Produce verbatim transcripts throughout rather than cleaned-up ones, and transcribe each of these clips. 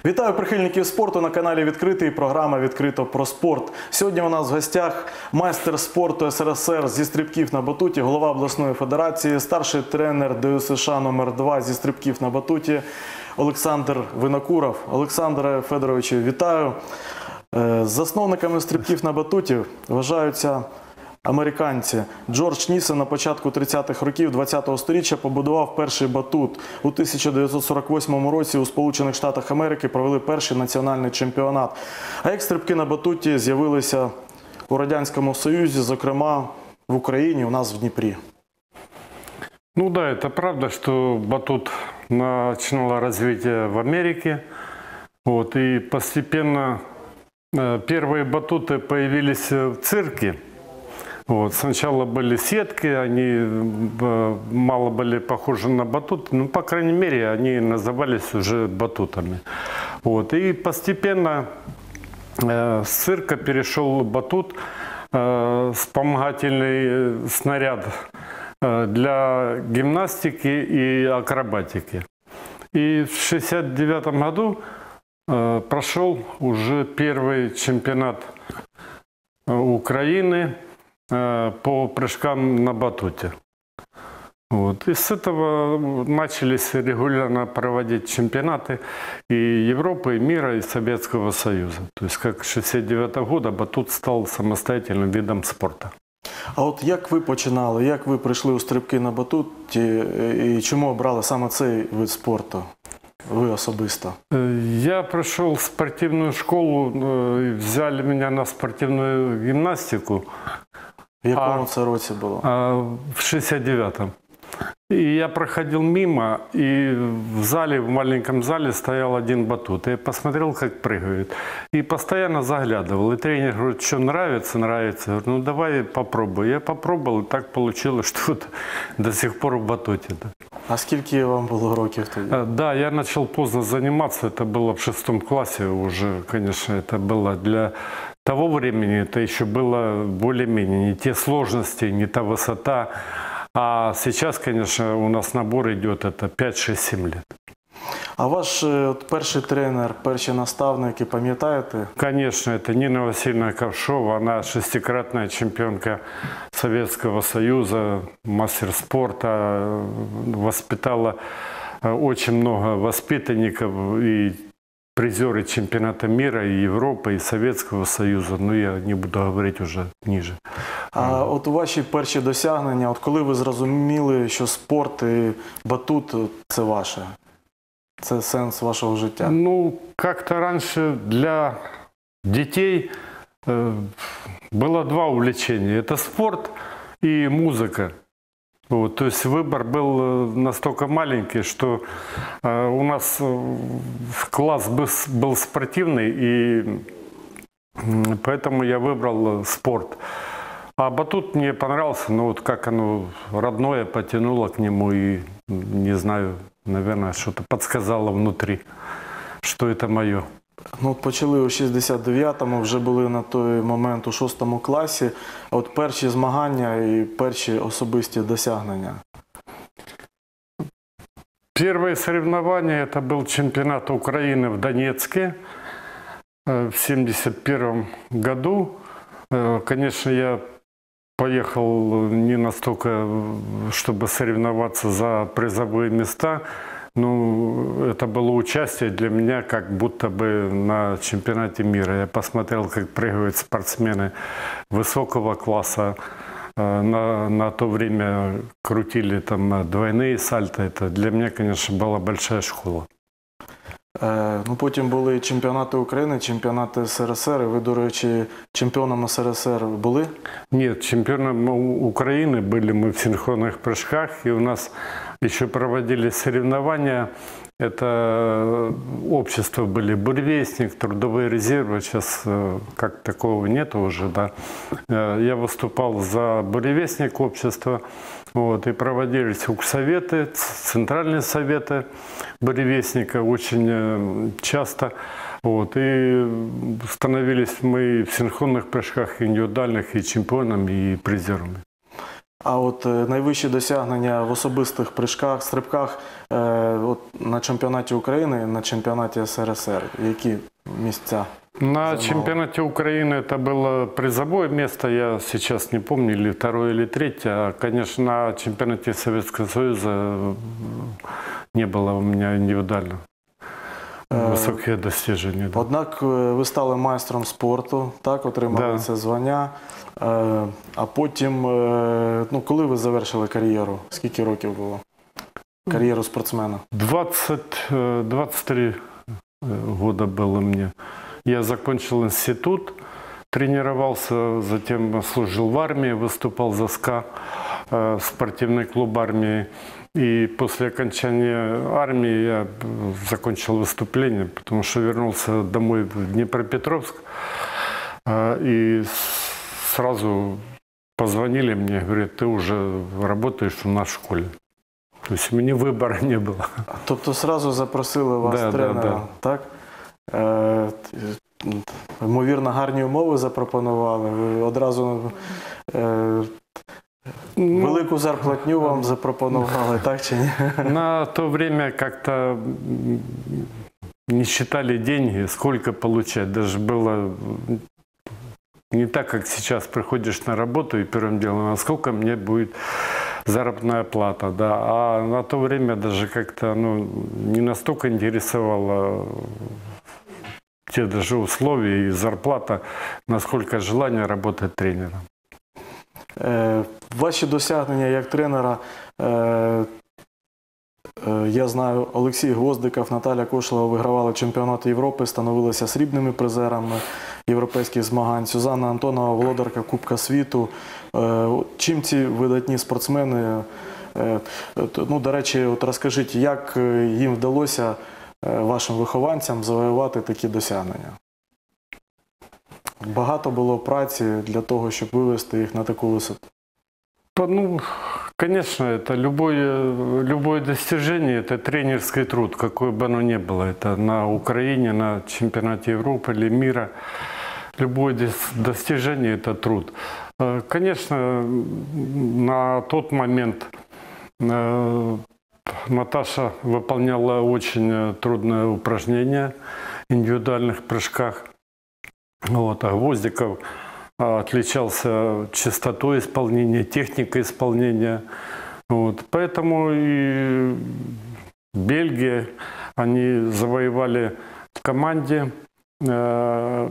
Вітаю прихильників спорту на каналі «Відкритий», програма «Відкрито про спорт». Сьогодні у нас в гостях майстер спорту ес ер ес ер зі стрибків на батуті, голова обласної федерації, старший тренер де ю ес еш а номер два зі стрибків на батуті Олександр Винокуров. Олександре Федоровичу, вітаю. Засновниками стрибків на батуті вважаються американці. Джордж Нісен на початку тридцятих років ХХ століття побудував перший батут. У тисяча дев'ятсот сорок восьмому році у Сполучених Штатах Америки провели перший національний чемпіонат. А як стрибки на батуті з'явилися у Радянському Союзі, зокрема в Україні, у нас в Дніпрі? Ну да, это правда, что батут начинало развитие в Америке. Вот, и постепенно э, первые батуты появились в цирке. Вот, сначала были сетки, они э, мало были похожи на батут, ну, по крайней мере, они назывались уже батутами. Вот, и постепенно э, с цирка перешел батут, э, вспомогательный снаряд э, для гимнастики и акробатики. И в шестьдесят девятом году э, прошел уже первый чемпионат Украины по прыжкам на батуте. Вот. И с этого начались регулярно проводить чемпионаты и Европы, и мира, и Советского Союза. То есть как с шестьдесят девятого года батут стал самостоятельным видом спорта. А от як ви починали, як ви прийшли у стрибки на батуті і чому обрали саме цей вид спорту? Вы особисто? Я прошел спортивную школу, взяли меня на спортивную гимнастику. В якому це році було? В шестьдесят девятом. И я проходил мимо, и в зале, в маленьком зале стоял один батут. Я посмотрел, как прыгают. И постоянно заглядывал. И тренер говорит, что нравится, нравится. Я говорю, ну давай попробуй. Я попробовал, и так получилось, что вот до сих пор в батуте. Да. А скільки вам було років тоді? Да, я начал поздно заниматься. Это было в шестом классе уже, конечно, это было для того времени. Это еще было более-менее не те сложности, не та высота. А сейчас, конечно, у нас набор идет это пять шесть семь лет. А ваш от, перший тренер, перші наставники, пам'ятаєте? Конечно, это Нина Васильевна Ковшова. Она шестикратная чемпионка Советского Союза, мастер спорта. Воспитала очень много воспитанников и призеры чемпионата мира, и Европы, и Советского Союза. Но я не буду говорить уже ниже. А от ваші перші досягнення, от коли ви зрозуміли, що спорт і батут – це ваше? Це сенс вашого життя? Ну, как-то раньше для детей э, было два увлечения. Это спорт и музыка. Вот, то есть выбор был настолько маленький, что э, у нас класс был, был спортивный, и поэтому я выбрал спорт. А батут мне понравился, но вот как оно родное потянуло к нему, и не знаю, наверное, что-то подсказало внутри, что это мое. Ну, от почали у шістдесят дев'ятому, вже були на той момент у шостому класі. А от перші змагання і перші особисті досягнення? Первое соревнование это был чемпионат Украины в Донецке в семьдесят первом году. Конечно, я поехал не настолько, чтобы соревноваться за призовые места. Ну, это было участие для меня как будто бы на чемпионате мира. Я посмотрел, как прыгают спортсмены высокого класса. На, на то время крутили там двойные сальто. Это для меня, конечно, была большая школа. Е, ну, потім були чемпіонати України, чемпіонати ес ер ес ер. Ви, до речі, чемпіоном ес ер ес ер були? Нет, чемпионом Украины были мы в синхронных прыжках. И у нас еще проводились соревнования. Это общества были «Буревестник», «Трудовые резервы». Сейчас как такого нет уже, да. Я выступал за «Буревестник» общества. Вот, и проводились уксоветы, центральные советы «Буревестника» очень часто. Вот, и становились мы в синхронных прыжках индивидуальных и чемпионами, и призерами. А от е, найвищі досягнення в особистих прыжках, стрибках е, от, на чемпіонаті України, на чемпіонаті ес ер ес ер, які місця? На Занимал. чемпионате Украины это было призовое место, я сейчас не помню, или второе, или третье. А, конечно, на чемпионате Советского Союза не было у меня индивидуально высокие достижения. Да. Однак е, ви стали майстром спорту, так, отримали Да. це звання. Е, а потім, е, ну, коли ви завершили кар'єру? Скільки років було? Кар'єру спортсмена? двадцать, э, двадцать три э, года было мне. Я закончил институт, тренировался, затем служил в армии, выступал за СКА, э, спортивный клуб армии. И после окончания армии я э, закончил выступление, потому что вернулся домой в Днепропетровск. Э, И с- сразу позвонили мне, говорят, ты уже работаешь у нас в школе. То есть у меня выбора не было. Тобто одразу запросили вас Да, да, тренера, да. так? Е, т- ймовірно, гарні умови запропонували. Ви одразу е, Ну, велику зарплатню вам запропонували, так чи ні? на то время как-то м, не считали деньги, сколько получать. Даже было не так, как сейчас приходишь на работу и первым делом, а сколько мне будет заработная плата. Да. А на то время даже как-то ну, не настолько интересовало те даже условия и зарплата, насколько желание работать тренером. Е, Ваші досягнення як тренера, е, е, я знаю, Олексій Гвоздиков, Наталя Кошлова вигравали чемпіонат Європи, становилися срібними призерами європейських змагань. Сюзанна Антонова, володарка Кубка світу. Е, Чим ці видатні спортсмени, е, от, ну, до речі, от розкажіть, як е, їм вдалося е, вашим вихованцям завоювати такі досягнення? Багато було праці для того, щоб вивести їх на таку висоту. По- Ну, конечно, это любое, любое достижение, это тренерский труд, какой бы оно ни было. Это на Украине, на чемпионате Европы или мира. Любое дос- достижение – это труд. Э, Конечно, м, на тот момент э, Наташа выполняла очень э, трудное упражнение в индивидуальных прыжках. Вот, а Гвоздиков а, отличался чистотой исполнения, техникой исполнения. Вот. Поэтому и Бельгия, они завоевали в команде э,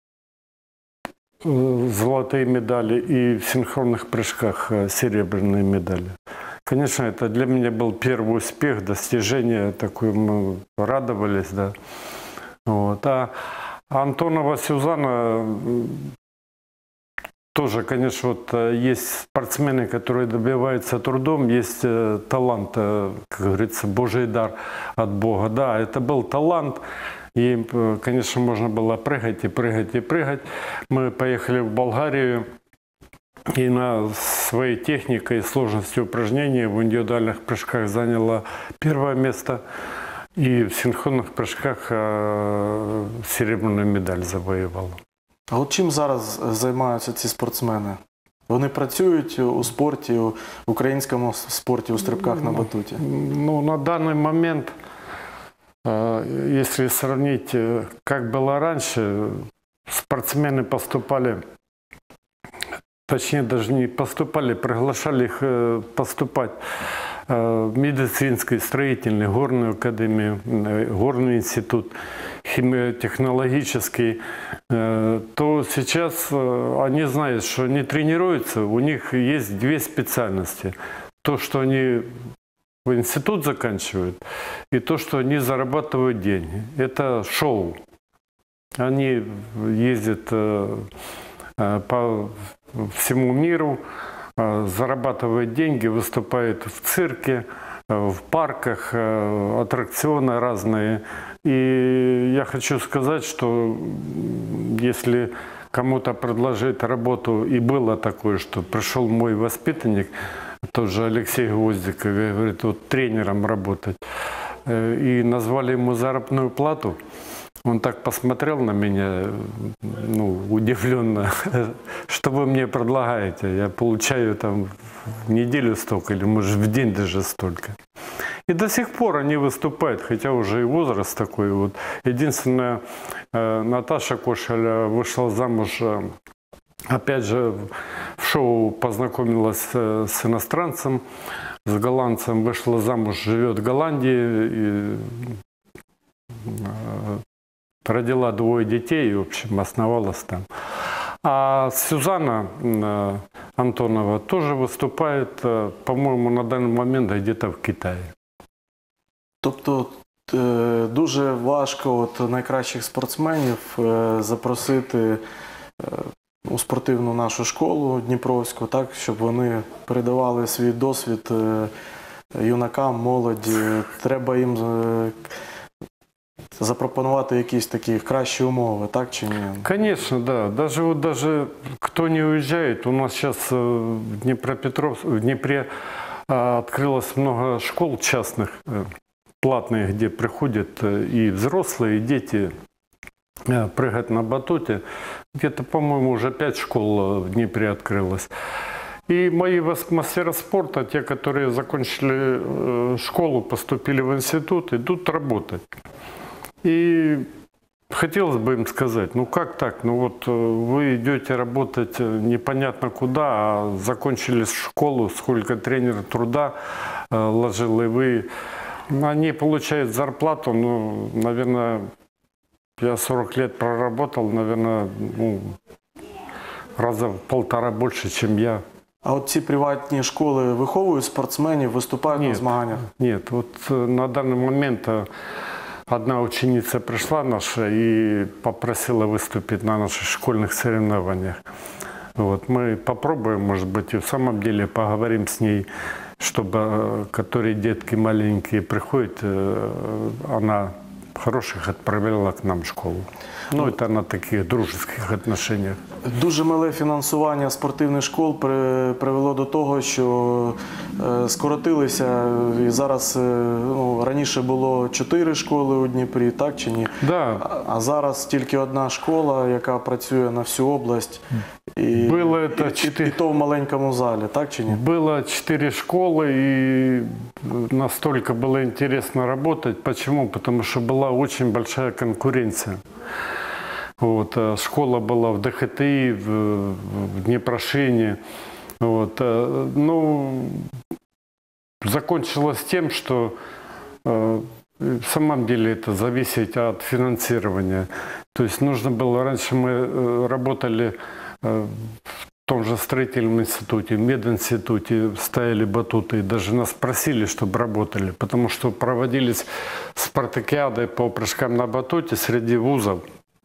э, золотые медали и в синхронных прыжках э, серебряные медали. Конечно, это для меня был первый успех, достижение, такое мы радовались, да. Вот. А Антонова Сюзанна м, тоже, конечно, вот э, есть спортсмены, которые добиваются трудом, есть э, талант, э, как говорится, Божий дар от Бога. Да, это был талант, и, э, конечно, можно было прыгать и прыгать и прыгать. Мы поехали в Болгарию, и на своей техникой и сложностью упражнений в индивидуальных прыжках заняла первое место. И в синхронных прыжках э, серебряную медаль завоевала. А от чим зараз займаються ці спортсмени? Вони працюють у спорті, у українському спорті, у стрибках на батуті? Ну, на данный момент, э, если сравнить, э, как было раньше, спортсмены поступали, точнее даже не поступали, приглашали их э, поступать э, в медицинский, строительный, горную академию, э, горный институт, химиотехнологический, э, то сейчас э, они знают, что они тренируются, у них есть две специальности. То, что они в институт заканчивают, и то, что они зарабатывают деньги. Это шоу. Они ездят э, э, по всему миру, э, зарабатывают деньги, выступают в цирке, э, в парках, э, аттракционы разные. И я хочу сказать, что м, если кому-то предложить работу, и было такое, что пришел мой воспитанник, тот же Алексей Гвоздиков, и говорит, вот тренером работать, Э, и назвали ему заработную плату Он так посмотрел на меня, ну, удивленно, что вы мне предлагаете? Я получаю там в неделю столько, или может в день даже столько. И до сих пор они выступают, хотя уже и возраст такой. Вот. Единственное, Наташа Кошеля вышла замуж, опять же, в шоу познакомилась с иностранцем, с голландцем, вышла замуж, живет в Голландии, и родила двое детей, и, в общем, основалась там. А Сюзанна Антонова тоже выступает, по-моему, на данный момент где-то в Китае. Тобто дуже важко от найкращих спортсменів запросити у спортивну нашу школу Дніпровську, так, щоб вони передавали свій досвід юнакам, молоді. Треба їм запропонувати якісь такі кращі умови, так чи ні? Конечно, да. Даже вот даже кто не уезжает, у нас сейчас в Днепропетровске, в Днепре открылось много школ частных, платные, где приходят и взрослые, и дети прыгать на батуте. Где-то, по-моему, уже пять школ в Днепре открылось. И мои мастера спорта, те, которые закончили школу, поступили в институт, идут работать. И хотелось бы им сказать, ну как так, ну вот вы идете работать непонятно куда, а закончили школу, сколько тренер труда ложил, и вы, они получают зарплату, ну, наверное, я сорок лет проработал, наверное, ну, раза в полтора больше, чем я. А от ці приватні школи виховують спортсменів, виступають Нет, на змаганнях? Нет, вот на данный момент одна ученица пришла наша и попросила выступить на наших школьных соревнованиях. Вот, мы попробуем, может быть, и в самом деле поговорим с ней, чтобы, которые детки маленькие приходят, она хороших отправляла к нам в школу. Ну, это на таких дружеских отношениях. Дуже мале фінансування спортивних школ при, привело до того, що е, скоротилися, і зараз, е, ну, раніше було чотири школи у Дніпрі, так чи ні? Да. А, а зараз тільки одна школа, яка працює на всю область, і, Было і, это і, четыре... і то в маленькому залі, так чи ні? Было четыре школы, и настолько было интересно работать. Почему? Потому что была очень большая конкуренция. Вот, школа была в ДХТИ, в, в Днепрошине. Вот, ну, закончилось тем, что э, в самом деле это зависит от финансирования. То есть нужно было, раньше мы работали э, в том же строительном институте, в мединституте, ставили батуты, и даже нас просили, чтобы работали, потому что проводились спартакиады по прыжкам на батуте среди вузов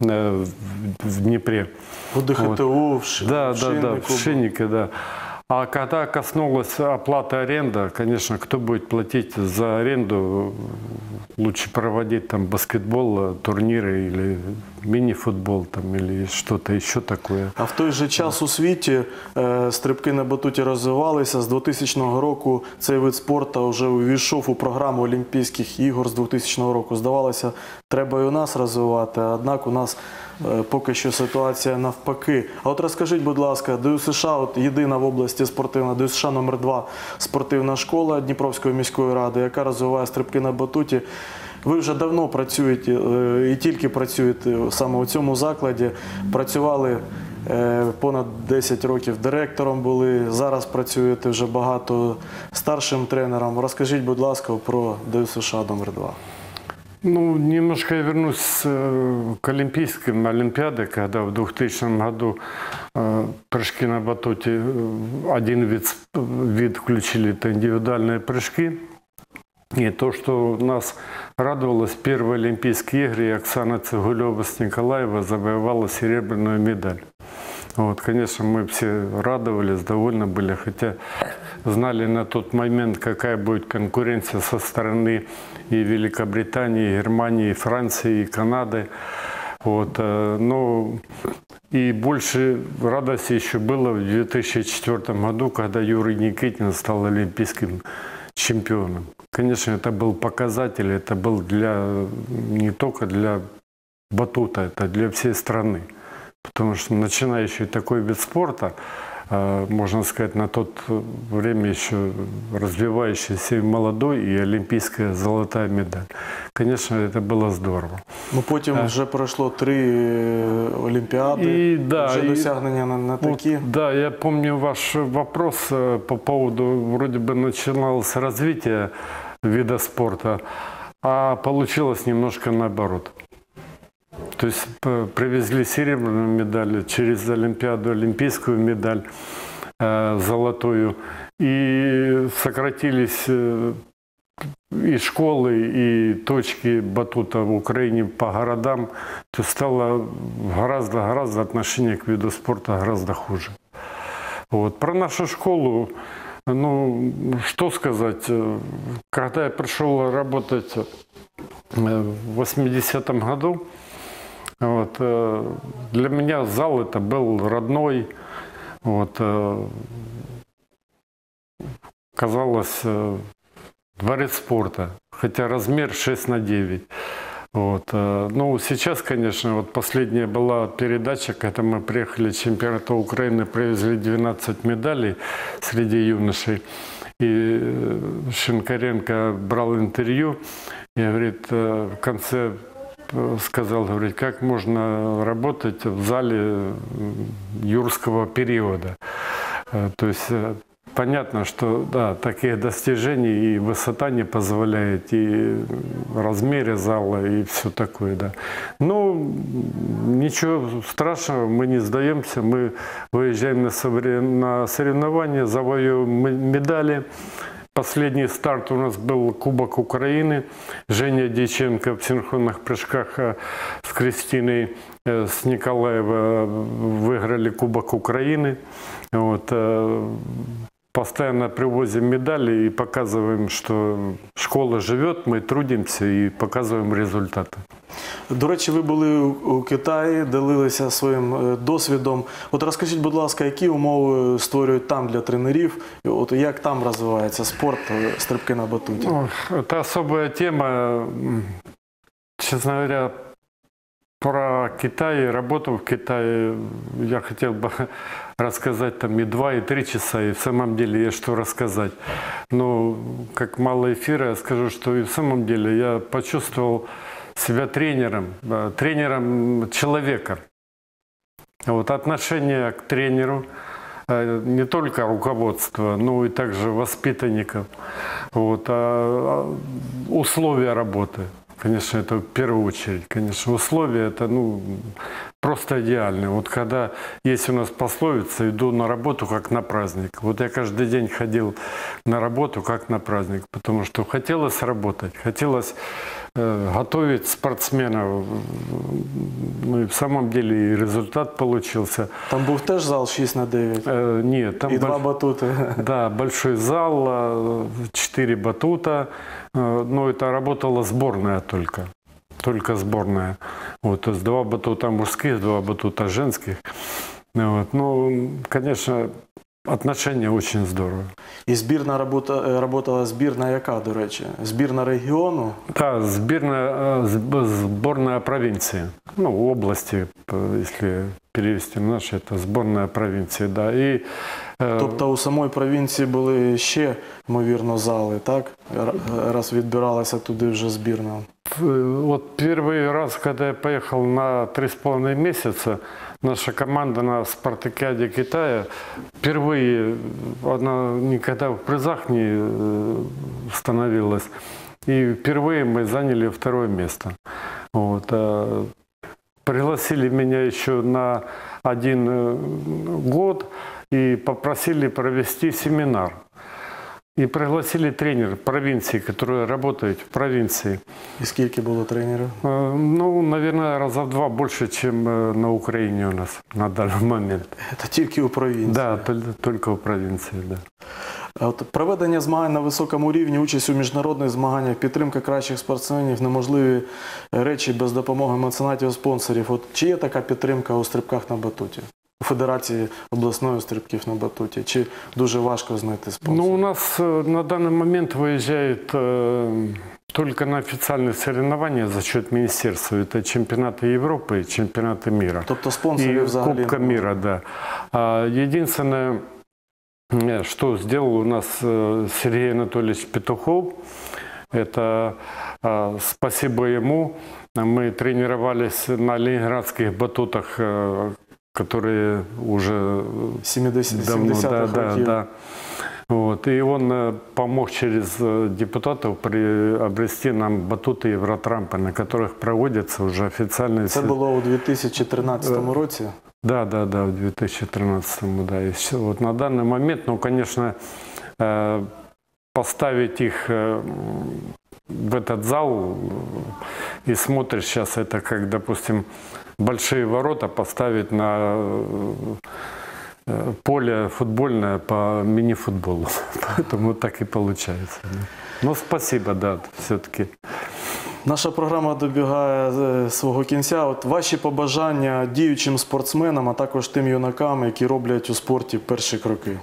в Днепре. У ДХТУ, Вот. в, Ш... да, в да, да, в Шиннику. Шиннике, да. А когда коснулась оплаты аренды, конечно, кто будет платить за аренду, лучше проводить там баскетбол, турниры или мини-футбол там, или что-то еще такое. А в той же час у світі е, стрибки на батуті розвивалися. З двохтисячного року цей вид спорту вже увійшов у програму Олімпійських ігор з двохтисячного року. Здавалося, треба і у нас розвивати, однак у нас е, поки що ситуація навпаки. А от розкажіть, будь ласка, ДЮСШ, от єдина в області спортивна, ДЮСШ номер два спортивна школа Дніпровської міської ради, яка розвиває стрибки на батуті. Ви вже давно працюєте і тільки працюєте саме у цьому закладі. Працювали понад десять років директором були, зараз працюєте вже багато старшим тренером. Розкажіть, будь ласка, про ДЮСШ номер два. Ну, немножко я вернусь к Олимпийским, Олимпиаде, когда в двухтысячном году прыжки на батуте, один вид, вид включили, это индивидуальные прыжки. И то, что нас радовалось, первые Олимпийские игры, и Оксана Цегулева с Николаева завоевала серебряную медаль. Вот, конечно, мы все радовались, довольны были, хотя знали на тот момент, какая будет конкуренция со стороны и Великобритании, и Германии, и Франции, и Канады. Вот, но и больше радости еще было в две тысячи четвёртом году, когда Юрий Никитин стал олимпийским чемпионом. Конечно, это был показатель, это был для, не только для батута, это для всей страны. Потому что начинающий такой вид спорта, можно сказать, на то время еще развивающийся и молодой, и олимпийская золотая медаль. Конечно, это было здорово. Ну, потім А. вже пройшло три Олімпіади, И, да, вже и досягнення на, на вот, такі. да, я помню ваш вопрос э, по поводу, вроде бы начиналось развитие вида спорта, а получилось немножко наоборот. То есть п- привезли серебряную медаль, через Олимпиаду олимпийскую медаль э, золотую, и сократились э, и школы, и точки батута в Украине по городам, то стало гораздо-гораздо отношение к виду спорта гораздо хуже. Вот. Про нашу школу, ну, что сказать, э, когда я пришел работать э, в восьмидесятом году, вот, э, для меня зал это был родной, вот, э, казалось, э, дворец спорта, хотя размер шесть на девять. Вот. э, Ну, сейчас, конечно, вот последняя была передача, когда мы приехали с чемпионата Украины, привезли двенадцать медалей среди юношей. И э, Шинкаренко брал интервью и говорит, э, в конце э, сказал, говорит, как можно работать в зале э, юрского периода. Э, То есть э, понятно, что да, такие достижения и высота не позволяет, и в размере зала, и все такое, да. Ну, ничего страшного, мы не сдаемся, мы выезжаем на совре- на соревнования, завоевываем м- медали. Последний старт у нас был Кубок Украины. Женя Дьяченко в синхронных прыжках э, с Кристиной э, с Николаева выиграли Кубок Украины. Вот, э, Постоянно привозим медали и показываем, что школа живет, мы трудимся и показываем результаты. До речі, ви були у у Китаї, ділилися своїм е, досвідом. От розкажіть, будь ласка, які умови створюють там для тренерів? І от як там розвивається спорт, е, стрибки на батуті? Ох, это особая тема. М, Честно говоря, про Китай, работу в Китае я хотел бы рассказать там и два, и три часа, и в самом деле есть что рассказать. Но как мало эфира, я скажу, что и в самом деле я почувствовал себя тренером, да, тренером человека. Вот отношение к тренеру, э, не только руководство, но и также воспитанников, вот, а условия работы. Конечно, это в первую очередь. Конечно, условия это ну, просто идеальные. Вот когда есть у нас пословица «иду на работу как на праздник». Вот я каждый день ходил на работу как на праздник, потому что хотелось работать, хотелось э, готовить спортсменов. Ну и в самом деле и результат получился. Там був теж зал шість на дев'ять Э, нет, там і два больш- батути. Да, большой зал, э, четыре батута, э, но это работала сборная только, только сборная. Вот, то есть два батута мужских, два батута женских. Вот, ну, конечно, отношения очень здорово. І збірна робота, роботала збірна яка, до речі? Збірна регіону? Да, сборная, э, сб- сборная провинции, ну, области, п- если перевести на наш, это сборная провинции, да. И, э, Тобто у самої провінції були ще, ймовірно, зали, так? Р- Раз відбиралася туди вже збірна. Э, Вот первый раз, когда я поехал на три с половиной месяца, наша команда на спартакиаде Китая впервые, она никогда в призах не э, становилась, и впервые мы заняли второе место. Вот. а Пригласили меня еще на один э, год и попросили провести семинар. И пригласили тренера провинции, который работает в провинции. І скільки було тренерів? Э, Ну, наверное, раза в два больше, чем э, на Украине у нас на данный момент. Це тільки у провінції. Да, тол- только в провинции, да. А От проведення змагань на високому рівні, участь у міжнародних змаганнях, підтримка кращих спортсменів, неможливі речі без допомоги меценатів, спонсорів. От чи є така підтримка у стрибках на батуті? У Федерації обласної стрибків на батуті? Чи дуже важко знайти спонсорів? Ну, у нас э, на данный момент выезжает э, только на официальные соревнования за счет министерства. Это чемпионаты Европы и чемпионаты мира. Тобто спонсорів И взагалі Кубка немає? мира, да. А единственное, э, что сделал у нас э, Сергей Анатольевич Петухов, это э, спасибо ему, мы тренировались на ленинградских батутах, э, которые уже сімдесятих давно, да, да, років. да. Вот. И он э, помог через э, депутатов приобрести нам батуты Евротрампа, на которых проводятся уже официальные... Це було у дві тисячі тринадцятому році. Да, да, да, в две тысячи тринадцатом, да. И всё. Вот на данный момент, ну, конечно, э, поставить их э, в этот зал э, и смотришь сейчас, это как, допустим, большие ворота поставить на э, поле футбольное по мини-футболу. Поэтому так и получается. Да. Ну, спасибо, да, все-таки. Наша програма добігає е, свого кінця. От ваші побажання діючим спортсменам, а також тим юнакам, які роблять у спорті перші кроки.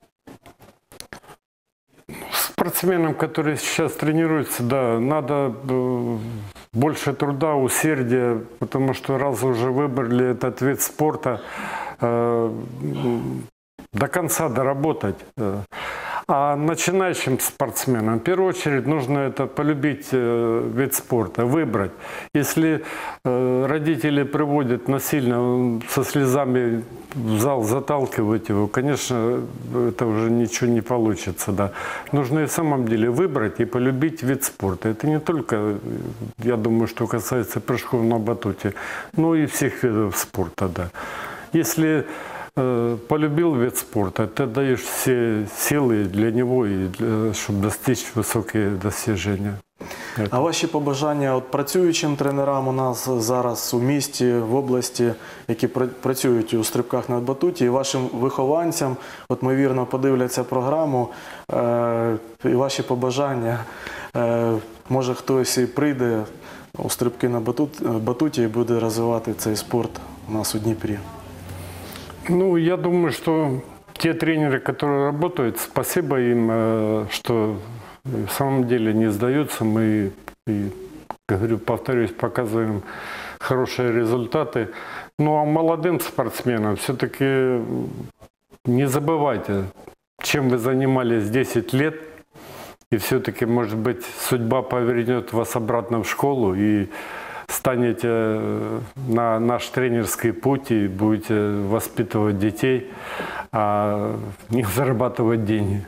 Спортсменам, которые сейчас тренируются, да, надо э, больше труда, усердия, потому что раз уже выбрали этот вид спорта, э, до конца доработать. э. А начинающим спортсменам, в первую очередь, нужно это полюбить э, вид спорта, выбрать. Если э, родители приводят насильно, со слезами в зал, заталкивать его, конечно, это уже ничего не получится. Да. Нужно и в самом деле выбрать и полюбить вид спорта. Это не только, я думаю, что касается прыжков на батуте, но и всех видов спорта. Да. Если полюбил вид спорта, ты даешь все силы для него, и для, чтобы достичь высокие достижения. А ваші побажання от працюючим тренерам у нас зараз у місті, в області, які пра- працюють у стрибках на батуті, і вашим вихованцям, от ймовірно подивляться програму, е- і ваші побажання, е- може хтось і прийде у стрибки на батут, батуті і буде розвивати цей спорт у нас у Дніпрі. Ну, я думаю, что те тренеры, которые работают, спасибо им, э, что в самом деле не сдаются. Мы, и, говорю, повторюсь, показываем хорошие результаты. Ну, а молодым спортсменам все-таки не забывайте, чем вы занимались десять лет. И все-таки, может быть, судьба повернет вас обратно в школу и станете на наш тренерский путь и будете воспитывать детей, а не зарабатывать деньги.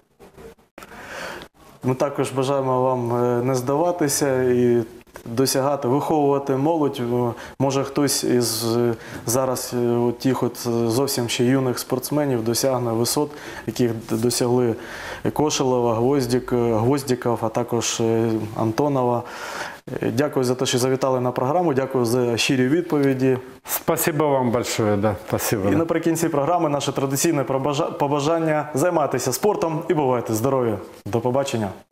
Ми також бажаємо вам е, не здаватися і досягати, виховувати молодь. Е, Може хтось із е, зараз е, от тих от е, зовсім ще юних спортсменів досягне висот, яких д- досягли Кошелева, Гвоздік, е, Гвоздіков, а також е, Антонова. Е, Дякую за те, що завітали на програму, дякую за щирі відповіді. Спасибо вам большое, да, спасибо. І да. наприкінці програми наше традиційне пробажа- побажання займатися спортом і бувайте здорові. До побачення.